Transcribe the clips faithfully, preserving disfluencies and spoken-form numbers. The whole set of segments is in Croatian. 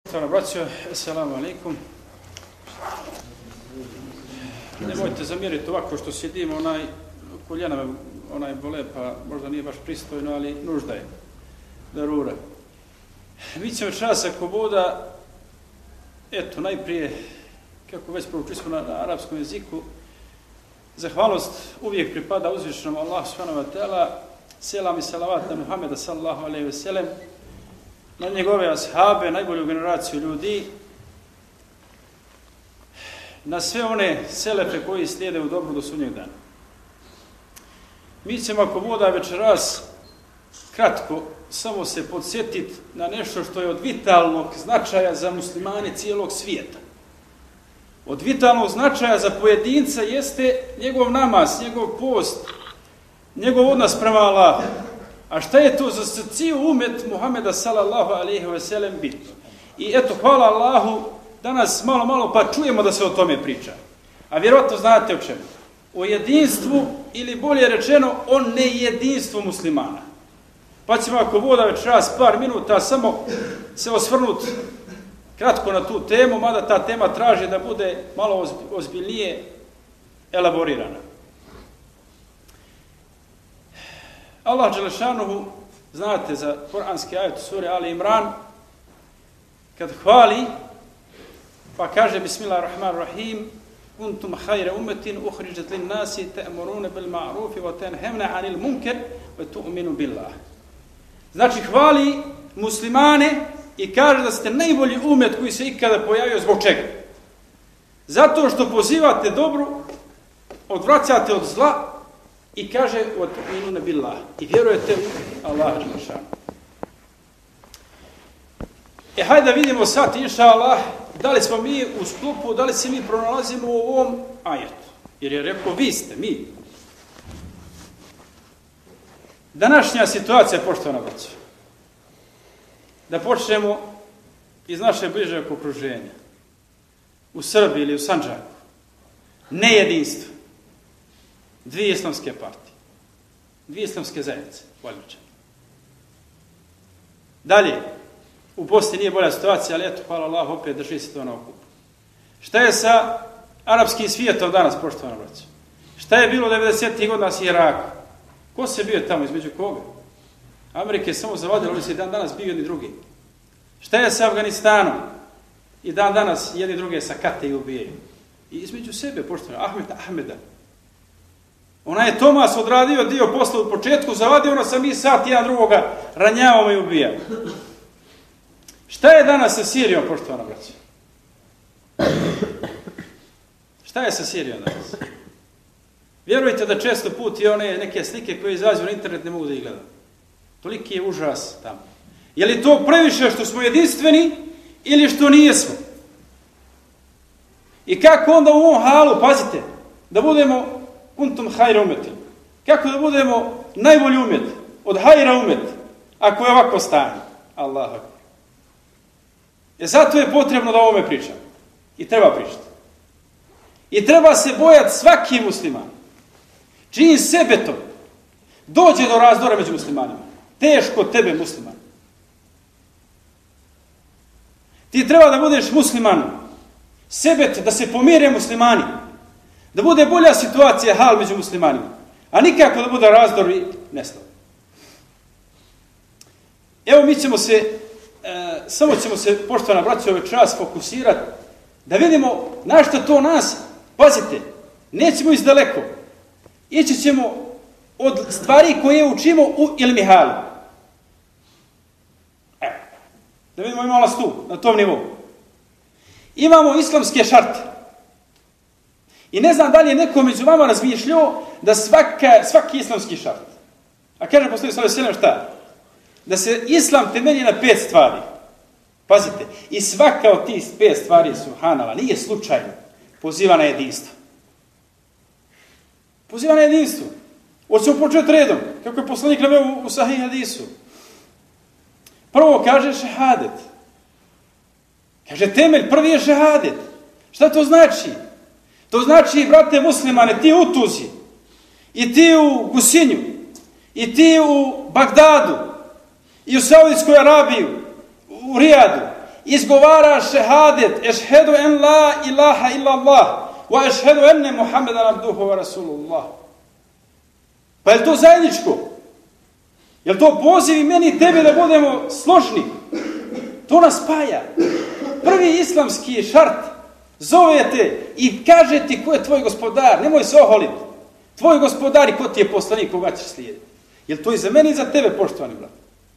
Poštovana braćo, assalamu alaikum. Nemojte zamjeriti ovako što sjedimo, onaj koljena me onaj bole, pa možda nije baš pristojno, ali nužda je. Darura. Mi ćemo čas ako boda, eto, najprije, kako već proučili smo na, na arapskom jeziku, zahvalnost uvijek pripada uzvišenom Allahu subhanahu wa ta'ala, selam i salavat na Muhameda sallallahu alejhi ve sellem, na njegove ashabe, najbolju generaciju ljudi, na sve one selefe koji slijede u dobru do sudnjeg dana. Mi ćemo ako voda večeras kratko samo se podsjetiti na nešto što je od vitalnog značaja za muslimane cijelog svijeta. Od vitalnog značaja za pojedinca jeste njegov namaz, njegov post, njegov odnos prema Allahu. A šta je to za cijel umet Muhameda sallallahu alejhi ve sellem bitno? I eto, hvala Allahu, danas malo, malo pa čujemo da se o tome priča. A vjerojatno znate o čemu. O jedinstvu, ili bolje rečeno, o nejedinstvu muslimana. Pa ćemo ako voda večeras par minuta samo se osvrnuti kratko na tu temu, mada ta tema traži da bude malo ozbiljnije elaborirana. Allah dželešanuhu, znate za kuranski ajet sure Ali Imran, kad hvali, pa kaže Bismillahirrahmanirrahim, kuntum khayra ummatin ukhrijat lin-nasi ta'muruna bil ma'ruf wa tanhauna 'anil munkar wa tu'minu billah. Znači hvali muslimane i kaže da ste najbolji umet koji se ikada pojavio. Zbog čega? Zato što pozivate dobru, odvraćate od zla i kaže wa tu'minu billah. I vjerujete u Allaha dželle. E hajde da vidimo sad, inša Allah, da li smo mi u sklopu, da li se mi pronalazimo u ovom ajetu. Jer je rekao, vi ste, mi. Današnja situacija, poštovana braćo, da počnemo iz naše bližeg okruženja, u Srbiji ili u Sandžaku, nejedinstvo, dvije islamske partije, dvije islamske zajednice, valjničane. Dalje, u Bosni nije bolja situacija, ali eto, hvala Allah, opet drži se to na okupu. Šta je sa arapskim svijetom danas, poštovana braćo? Šta je bilo devedesetih godina s Irakom? Ko se bio tamo, između koga? Amerika je samo zavadila, oni se i dan danas bio jedni drugi. Šta je sa Afganistanom? I dan danas jedni druge sakate i ubijaju. I između sebe, poštovana, Ahmed Ahmeda. Ona je Tomas odradio dio posla u početku, zavadio ono sam i sat jedan drugoga ranjavamo i ubijamo. Šta je danas sa Sirijom, poštovana braća? Šta je sa Sirijom danas? Vjerujte da često put i one neke slike koje izađu na internet ne mogu da ih gledam. Toliki je užas tamo. Je li to previše što smo jedinstveni ili što nijesmo? I kako onda u ovom halu, pazite, da budemo kuntum hajra umetin. Kako da budemo najbolji umet, od hajra umet, ako je ovako stanje? Allah akbar. E zato je potrebno da o ovome pričam. I treba pričati. I treba se bojati svaki musliman. Čini sebe to. Dođe do razdora među muslimanima. Teško tebe musliman. Ti treba da budeš musliman. Sebet, da se pomire muslimani. Da bude bolja situacija, hal među muslimanima. A nikako da bude razdor i nestav. Evo mi ćemo se E, samo ćemo se, poštovana braćo, ovaj čas fokusirati da vidimo na što to nas, pazite, nećemo iz daleko. Ići ćemo od stvari koje učimo u ilmihalu. Evo, da vidimo imamo nas tu, na tom nivou. Imamo islamske šarte. I ne znam da li je neko među vama razmišljao da svaka, svaki islamski šart. A kaže poslanik sallallahu alejhi ve sellem šta? Da se islam temelji na pet stvari. Pazite, i svaka od tih pet stvari, subhanallah, nije slučajno, poziva na jedinstvo. Poziva na jedinstvo. Hoćemo početi redom, kako je poslanik naveo u, u Sahih hadisu. Prvo kaže šehadet. Kaže temelj, prvi je šehadet. Šta to znači? To znači, brate muslimane, ti u Tuzi, i ti u Gusinju, i ti u Bagdadu, i u Saudijskoj Arabiji, u Rijadu, izgovara šehadet, ešhedu en la ilaha illa Allah, wa ešhedu enne Muhammedan abduhu wa rasulullah. Pa je to zajedničko? Je li to poziv i meni i tebi da budemo složni? To nas spaja. Prvi islamski šart zovete i kaže ti ko je tvoj gospodar, nemoj se oholiti. Tvoj gospodar i ko ti je poslanik, koga ćeš slijediti. Je li to i za mene i za tebe, poštovani brat?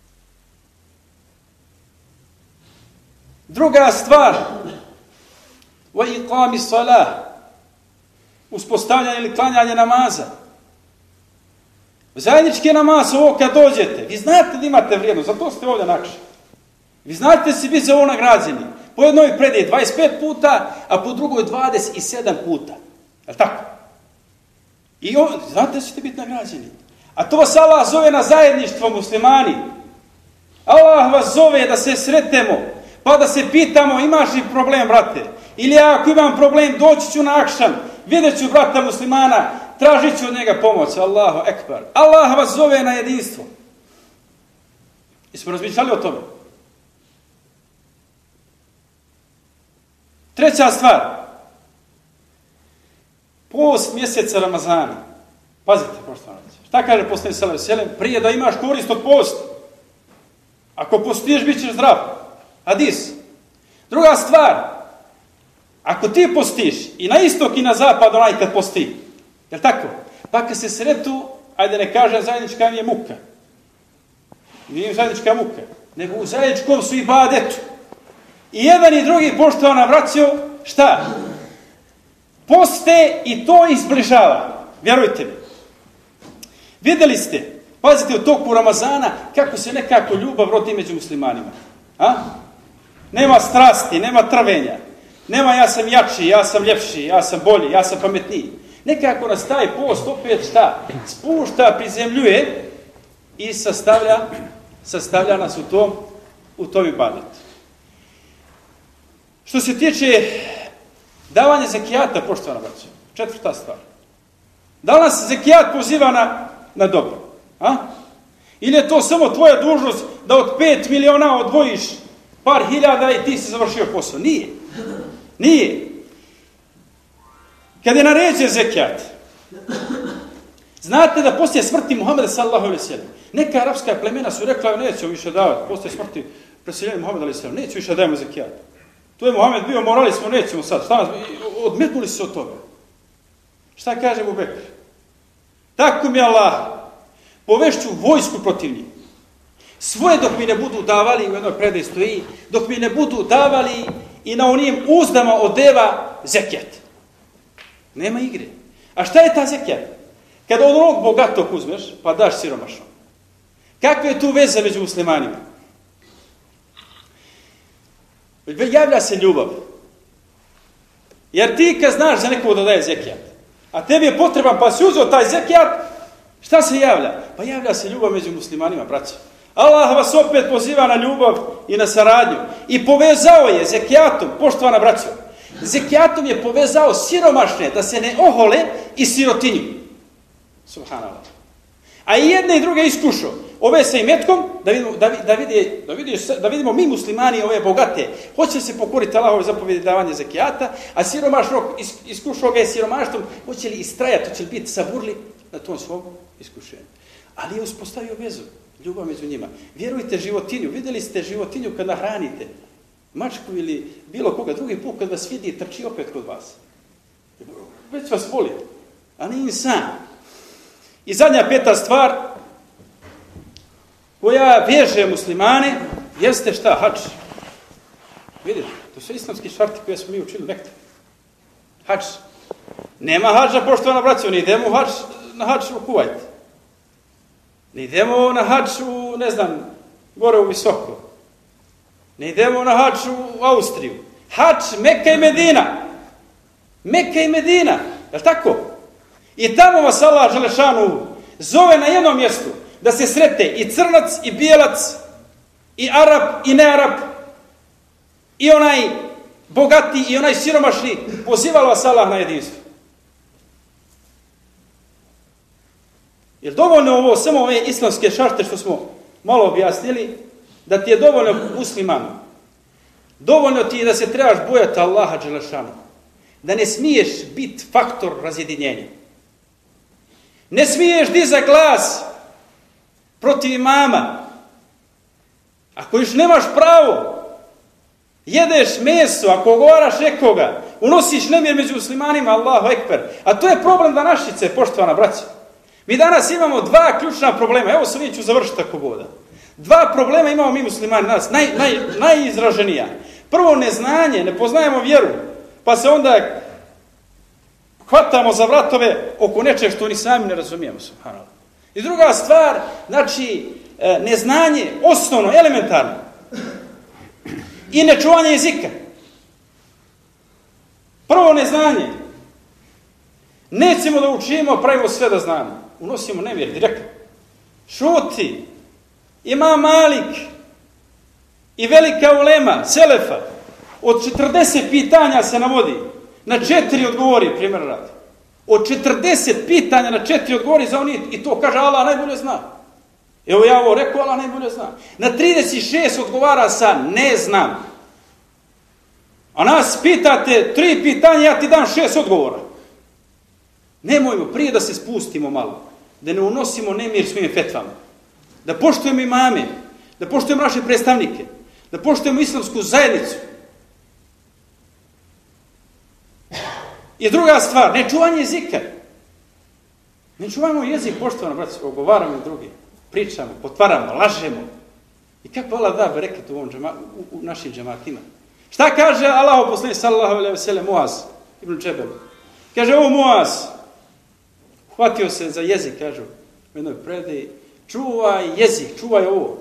Druga stvar, wa iqami salah, uspostavljanje ili klanjanje namaza. Zajednički namaz, ovo kad dođete, vi znate da imate vrijednost, zato ste ovdje nakši. Vi znate da si biti za ovo nagrađeni. Po jednoj predaji dvadeset pet puta, a po drugoj dvadeset sedam puta. Je li tako? I on, znate da ćete biti nagrađeni. A to vas Allah zove na zajedništvo, muslimani. Allah vas zove da se sretemo, pa da se pitamo imaš li problem, brate? Ili ja ako imam problem, doći ću na akšam, vidjet ću brata muslimana, tražit ću od njega pomoć. Allahu ekber. Allah vas zove na jedinstvo. I smo razmišljali o tome. Treća stvar. Post mjeseca Ramazana. Pazite, poštovani. Šta kaže poslanik sallallahu alejhi ve sellem? Prije da imaš korist od posta. Ako postiješ, bit ćeš zdrav. Hadis. Druga stvar. Ako ti postiš i na istok i na zapad onaj kad posti. Je li tako? Pa kad se sretu, ajde ne kažem zajednička je muka. Nije zajednička muka. Nego u zajedničkom su ibadetu. I jedan i drugi, poštovana braćo, šta? Poste i to izbližava. Vjerujte mi. Vidjeli ste, pazite u toku Ramazana, kako se nekako ljubav rodi među muslimanima. A? Nema strasti, nema trvenja. Nema ja sam jači, ja sam ljepši, ja sam bolji, ja sam pametniji. Nekako nas taj post opet šta? Spušta, prizemljuje i sastavlja, sastavlja nas u tom, u tom ibadetu. Što se tiče davanja zekijata, poštovana braćo, četvrta stvar. Da li nas zekijat poziva na, na dobro? A? Ili je to samo tvoja dužnost da od pet miliona odvojiš par hiljada i ti si završio posao? Nije. Nije. Kad je naređen zekijat, znate da poslije smrti Muhameda sallallahu alejhi ve sellem, neka arapska plemena su rekla nećemo više davati, poslije smrti preseljenja Muhameda alejhi ve sellem, nećemo više davati zekijat. To je Muhammed bio, morali smo, nećemo sad. Šta nas, odmetnuli se od toga. Šta kaže Ebu Bekr? Tako mi Allah, povešću vojsku protiv njih. Svoje dok mi ne budu davali, u jednoj predaji stoji, dok mi ne budu davali i na onim uzdama od deva zekijat. Nema igre. A šta je ta zekijat? Kada od onog bogatog uzmeš, pa daš siromašnom. Kakva je tu veza među muslimanima? Javlja se ljubav. Jer ti kad znaš za nekoga da daje zekijat, a tebi je potreban pa si uzeo taj zekijat, šta se javlja? Pa javlja se ljubav među muslimanima, braći. Allah vas opet poziva na ljubav i na saradnju. I povezao je zekijatom, poštovana braćo, zekijatom je povezao siromašne da se ne ohole i sirotinju. Subhanallah. A i jedne i druge iskušao. Ove sa imetkom, da vidimo, da, da, vidi, da, vidi, da vidimo mi muslimani ove bogate, hoće se pokoriti Allahove zapovjedi davanja zekijata, a siromašnog iskušao ga je siromaštvom, hoće li istrajati, hoće li biti saburli na tom svom iskušenju. Ali je uspostavio vezu, ljubav među njima. Vjerujte životinju, vidjeli ste životinju kad nahranite, mačku ili bilo koga, drugi put kad vas vidi, trči opet kod vas. Već vas voli, a ne insan. I zadnja peta stvar, koja veže muslimane, jeste šta? Hadž. Vidite, to su islamski šarti koje smo mi učili nekada. Hadž. Nema hadža, poštovana braćo, ne idemo hadž, na hadž u Kuvajt. Ne idemo na hadž u, ne znam, gore u Visoko. Ne idemo na hadž u Austriju. Hadž, Meka i Medina. Meka i Medina. Je li tako? I tamo vas Allah Želešanu zove na jednom mjestu da se srete i crnac i bijelac i Arab i nearab i onaj bogati i onaj siromašni, pozivalo vas Allah na jedinstvo. Jer dovoljno ovo, samo ove islamske šarte što smo malo objasnili, da ti je dovoljno musliman Dovoljno ti je da se trebaš bojati Allaha dželešanu. Da ne smiješ biti faktor razjedinjenja. Ne smiješ dizati glas protiv imama. Ako još nemaš pravo, jedeš meso, ako ogovaraš nekoga, unosiš nemir među muslimanima, Allahu ekber. A to je problem današnjice, poštovana braća. Mi danas imamo dva ključna problema. Evo sam ću završiti tako boda. Dva problema imamo mi muslimani danas, naj, naj, najizraženija. Prvo, neznanje, ne poznajemo vjeru, pa se onda hvatamo za vratove oko nečeg što ni sami ne razumijemo. Subhanallah. I druga stvar, znači, neznanje, osnovno, elementarno. I nečuvanje jezika. Prvo, neznanje. Nećemo da učimo, pravimo sve da znamo. Unosimo nemir, direktno. Šuti. Imam Malik i velika ulema, selefa, od četrdeset pitanja se navodi, na četiri odgovori, primjer radi. Od četrdeset pitanja na četiri odgovori za oni, i to kaže Allah najbolje zna. Evo ja ovo rekao, Allah najbolje zna. Na trideset šest odgovara sa ne znam. A nas pitate tri pitanja, ja ti dam šest odgovora. Nemojmo prije da se spustimo malo, da ne unosimo nemir svojim fetvama. Da poštujemo imame, da poštujemo naše predstavnike, da poštujemo islamsku zajednicu. I druga stvar, nečuvanje jezika. Ne čuvamo jezik, poštovano, braći, ogovaramo i drugi, pričamo, potvaramo, lažemo. I kako Allah da bereket u, ovom džema, u, u našim džematima. Šta kaže Allah poslanik sallallahu alejhi ve sellem Muaz ibn Džebel? Kaže, ovo Muaz, hvatio se za jezik, kažu, u jednoj predaji, čuvaj jezik, čuvaj ovo.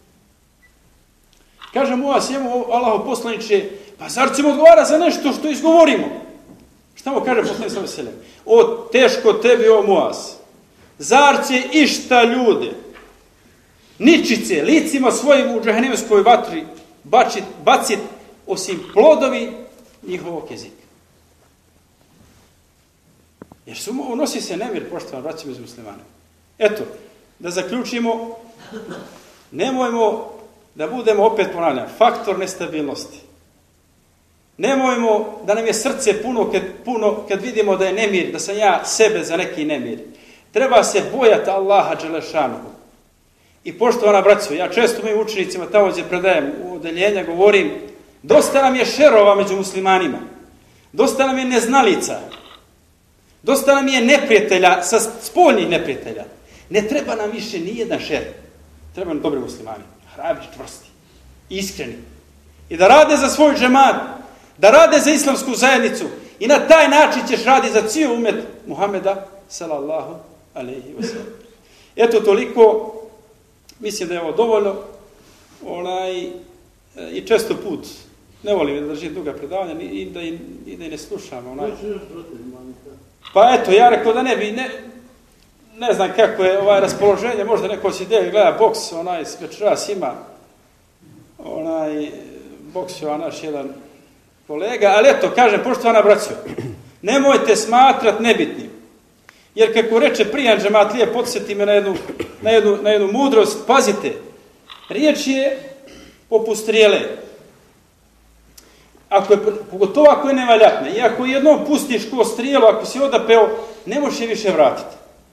Kaže Muaz, jemu Allahov poslaniče, pa zar ćemo odgovara za nešto što izgovorimo? Šta mu kaže poslanik sallallahu alejhi ve sellem? O, teško tebi, o Muaz. Zar će išta ljude, ničice, licima svojim u džehennemskoj vatri bacit, bacit osim plodovi njihovog jezika? Jer su, unosi se nemir, poštovani braći među muslimane. Eto, da zaključimo, nemojmo da budemo, opet ponavljam, faktor nestabilnosti. Nemojmo da nam je srce puno kad, puno kad vidimo da je nemir, da sam ja sebe za neki nemir. Treba se bojati Allaha dželešanuhu. I poštovana braćo, ja često mojim učenicima tamo gdje predajem u odeljenja govorim, dosta nam je šerova među muslimanima, dosta nam je neznalica, dosta nam je neprijatelja, sa spoljnih neprijatelja. Ne treba nam više nijedan šer. Treba nam dobri muslimani, hrabri, čvrsti, iskreni. I da rade za svoj džemat, da rade za islamsku zajednicu i na taj način ćeš raditi za cijel umet Muhameda sallallahu alejhi ve sellem. Eto toliko, mislim da je ovo dovoljno. Onaj, i često put ne volim da držim duga predavanja i da i, i da i ne slušam. Onaj. Pa eto, ja rekao da ne bi, ne, ne znam kako je ovaj raspoloženje, možda neko će gdje gleda boks, onaj večeras ima, onaj boks je naš jedan kolega, ali eto, kažem, poštovana braćo, nemojte smatrat nebitnim. Jer kako reče Prijan Džematlije, podsjeti me na jednu, na, jednu, na jednu mudrost, pazite, riječ je poput strijele. Ako je, pogotovo ako je nevaljatna, i ako jednom pustiš ko strijelu, ako si odapeo, ne možeš je više vratiti.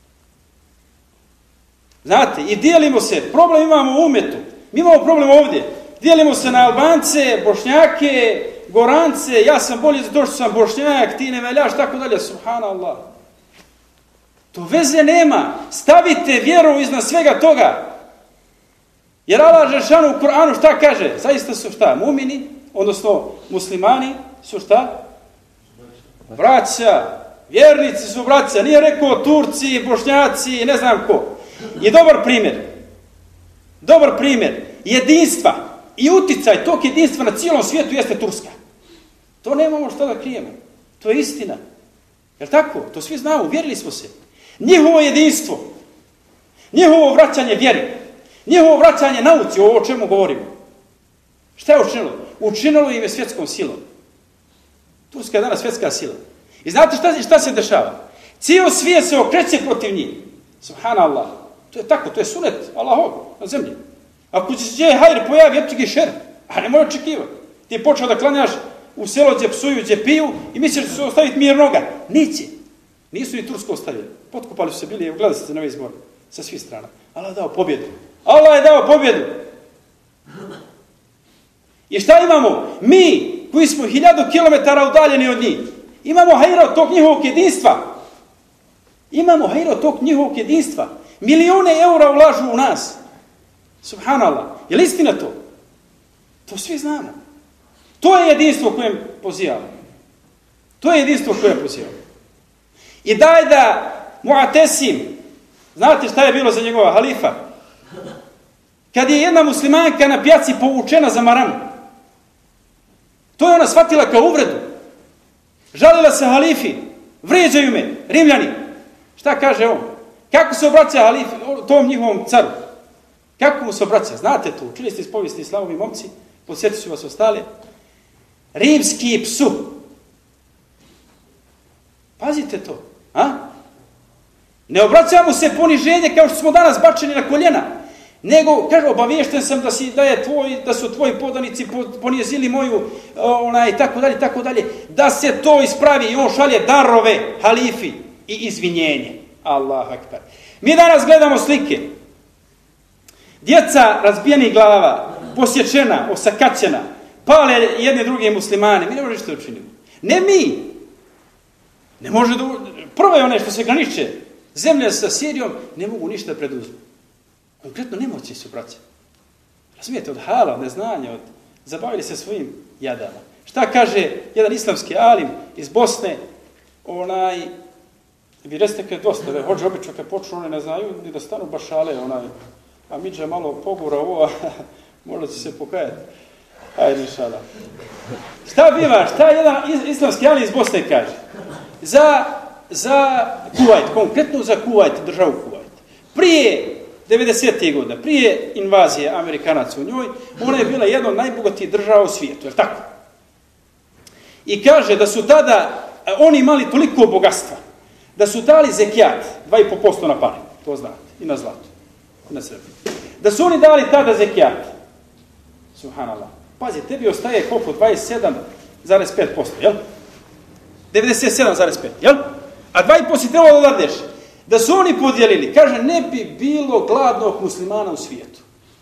Znate, i dijelimo se, problem imamo u umetu, mi imamo problem ovdje, dijelimo se na Albance, Bošnjake, Gorance, ja sam bolji zato što sam Bošnjak, ti ne veljaš, tako dalje, subhanallah. To veze nema. Stavite vjeru iznad svega toga. Jer Allah dželešanu u Kur'anu šta kaže? Zaista su šta? Mumini, odnosno muslimani su šta? Braća. Vjernici su braća. Nije rekao Turci, Bošnjaci, ne znam ko. I dobar primjer. Dobar primjer. Jedinstva i uticaj tog jedinstva na cijelom svijetu jeste Turska. To nemamo što da krijemo. To je istina. Jel tako? To svi znamo. Vjerili smo se. Njihovo jedinstvo, njihovo vraćanje vjeri, njihovo vraćanje nauci, ovo o čemu govorimo. Šta je učinilo? Učinilo im je svjetskom silom. Turska je danas svjetska sila. I znate šta, šta se dešava? Cijel svijet se okreće protiv njih. Subhanallah. To je tako, to je sunet Allahov na zemlji. Ako će se hajr pojavi, jepčiki šer, a ne može očekivati. Ti je počeo da klanjaš u selo gdje psuju, gdje piju i misliš da će se ostaviti mirnoga. Neće. Nisu ni Tursku ostavili. Potkupali su se bili, gledali ste na ovaj izbor sa svih strana. Allah je dao pobjedu. Allah je dao pobjedu. I šta imamo? Mi, koji smo hiljadu kilometara udaljeni od njih, imamo hajra od tog njihovog jedinstva. Imamo hajra od tog njihovog jedinstva. Milijune eura ulažu u nas. Subhanallah. Je li istina to? To svi znamo. To je jedinstvo kojem pozivamo. To je jedinstvo kojem pozivamo. I daj da Mu'tasim, znate šta je bilo za njegova halifa? Kad je jedna muslimanka na pijaci povučena za maramu, to je ona shvatila kao uvredu. Žalila se halifi, vrijeđaju me, Rimljani. Šta kaže on? Kako se obraća halifi, tom njihovom caru? Kako mu se obraća? Znate to, učili ste iz povijesti islamovi momci, podsjetit ću vas ostale. Rimski psu. Pazite to. A? Ne obraćamo se poniženje kao što smo danas bačeni na koljena. Nego, kaže, obaviješten sam da, si, da, je tvoj, da su tvoji podanici ponijezili moju, onaj, tako dalje, tako dalje. Da se to ispravi i on šalje darove halifi i izvinjenje. Allahu akbar. Mi danas gledamo slike. Djeca razbijenih glava, posječena, osakaćena, pale jedne druge muslimane. Mi ne možemo ništa učiniti. Ne mi. Ne može da... Prvo je one što se graniče. Zemlja sa Sirijom ne mogu ništa preduzeti. Konkretno nemoći su, braće. Razumijete, od hala, od neznanja, od... zabavili se svojim jadama. Šta kaže jedan islamski alim iz Bosne, onaj, vi recite kad dosta, da hođe obično kad počnu, one ne znaju ni da stanu bašale, onaj, a Midža malo pogura ovo, možda će se pokajati. Ajde, inšala. Šta biva, šta jedan islamski alim iz Bosne kaže? Za, za Kuvajt, konkretno za Kuvajt, državu Kuvajt. Prije devedesetih godina, prije invazije Amerikanaca u njoj, ona je bila jedna od najbogatijih država u svijetu, je li tako? I kaže da su tada oni imali toliko bogatstva, da su dali zekijat, dva i po posto na pare, to znate, i na zlatu, i na srebru. Da su oni dali tada zekijat, subhanallah, pazi, tebi ostaje koliko, dvadeset sedam zarez pet posto, jel? devedeset sedam zarez pet, jel? A dva i po si trebalo da dadeš. Da su oni podijelili, kaže, ne bi bilo gladnog muslimana u svijetu.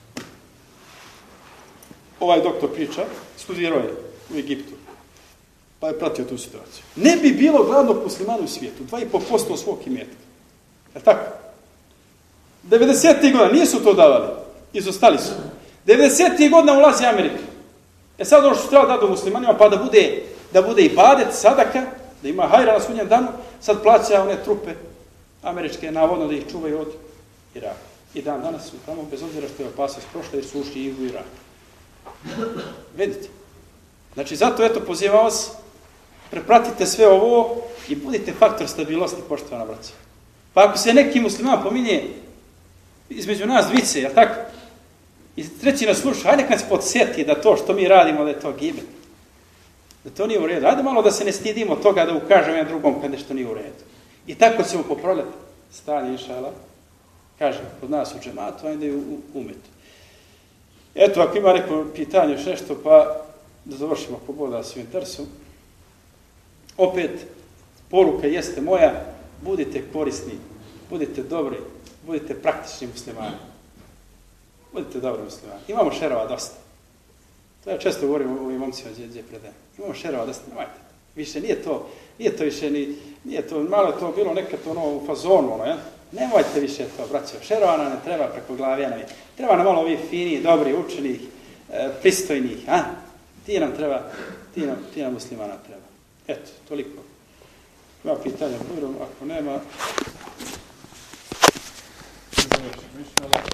Ovaj doktor priča, studirao je u Egiptu, pa je pratio tu situaciju. Ne bi bilo gladnog muslimana u svijetu, dva i po posto svog imetka. Je tako? devedesetih godina nisu to davali, izostali su. devedesetih godina ulazi Amerika. E sad ono što treba dati muslimanima, pa da bude, da bude ibadet, sadaka, da ima hajra na sudnjem danu, sad plaća one trupe američke, navodno da ih čuvaju od Iraka. I dan danas su tamo, bez obzira što je opasnost prošla, jer su ušli i u Irak. Vidite. Znači, zato, eto, pozivam vas, prepratite sve ovo i budite faktor stabilnosti, poštovana braća. Pa ako se neki musliman pominje između nas dvice, jel tako? I treći nas sluša, hajde kad se podsjeti da to što mi radimo, da je to gibet. Da to nije u redu. Hajde malo da se ne stidimo toga da ukažemo jedan drugom kad nešto nije u redu. I tako ćemo popravljati stanje, inšala. Kažem, kod nas u džematu, ajde i u umetu. Eto, ako ima neko pitanje još nešto, pa da završimo ako Bog da se u interesu. Opet, poruka jeste moja, budite korisni, budite dobri, budite praktični muslimani. Budite dobri muslimani. Imamo šerova dosta. To ja često govorim o ovim momcima gdje predajem. Imamo šerova dosta, nemajte. Više nije to, nije to više ni, nije to, malo je to bilo nekad ono u fazonu, ono, ja? Nemojte više to, braćo. Šerova nam ne treba preko glavijana. Treba nam malo ovih finijih, dobrih, učenih, e, pristojnih, a? Ti nam treba, ti nam, ti nam muslimana treba. Eto, toliko. Ima pitanja, ako nema...